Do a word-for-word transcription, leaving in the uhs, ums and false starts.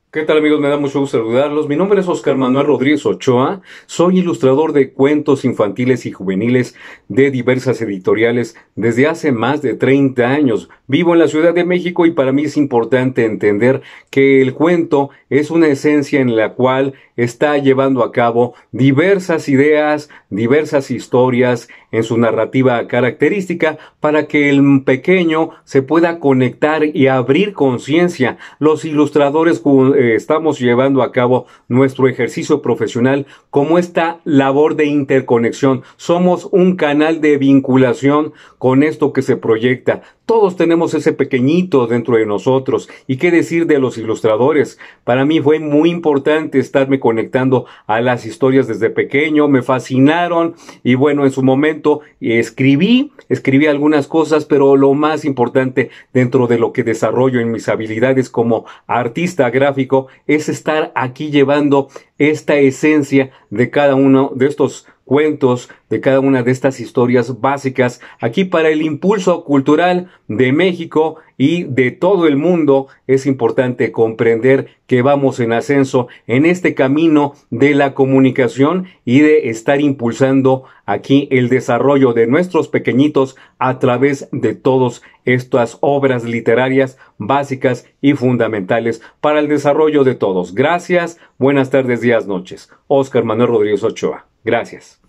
¿Qué tal, amigos? Me da mucho gusto saludarlos. Mi nombre es Oscar Manuel Rodríguez Ochoa. Soy ilustrador de cuentos infantiles y juveniles de diversas editoriales desde hace más de treinta años. Vivo en la Ciudad de México y para mí es importante entender que el cuento es una esencia en la cual está llevando a cabo diversas ideas, diversas historias en su narrativa característica para que el pequeño se pueda conectar y abrir conciencia. Los ilustradores eh, estamos llevando a cabo nuestro ejercicio profesional como esta labor de interconexión. Somos un canal de vinculación con esto que se proyecta. Todos tenemos ese pequeñito dentro de nosotros. ¿Y qué decir de los ilustradores? Para mí fue muy importante estarme conectando a las historias desde pequeño. Me fascinaron y bueno, en su momento escribí, escribí algunas cosas, pero lo más importante dentro de lo que desarrollo en mis habilidades como artista gráfico es estar aquí llevando esta esencia de cada uno de estos cuentos, de cada una de estas historias básicas aquí para el impulso cultural de México y de todo el mundo. Es importante comprender que vamos en ascenso en este camino de la comunicación y de estar impulsando aquí el desarrollo de nuestros pequeñitos a través de todas estas obras literarias básicas y fundamentales para el desarrollo de todos. Gracias, buenas tardes, días, noches. Oscar Manuel Rodríguez Ochoa. Gracias.